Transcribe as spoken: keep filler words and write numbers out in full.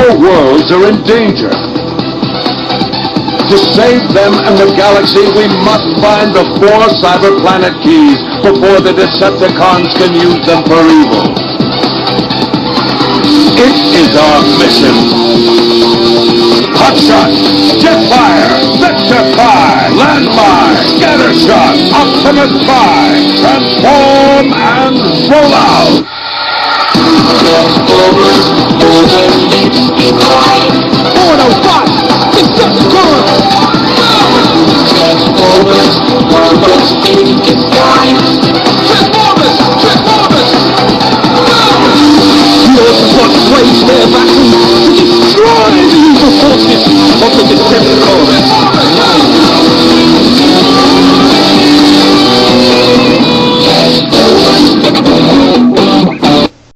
Our worlds are in danger. To save them and the galaxy, we must find the four cyber planet keys before the Decepticons can use them for evil. It is our mission. Hotshot, Jetfire, Vector Fire, Landmine, Scattershot, Optimus Prime, transform and roll out! Autobots, Decepticons! Transformers, robots in disguise! Transformers, Transformers! The Autobots wage their battle to destroy the evil forces of the Decepticons!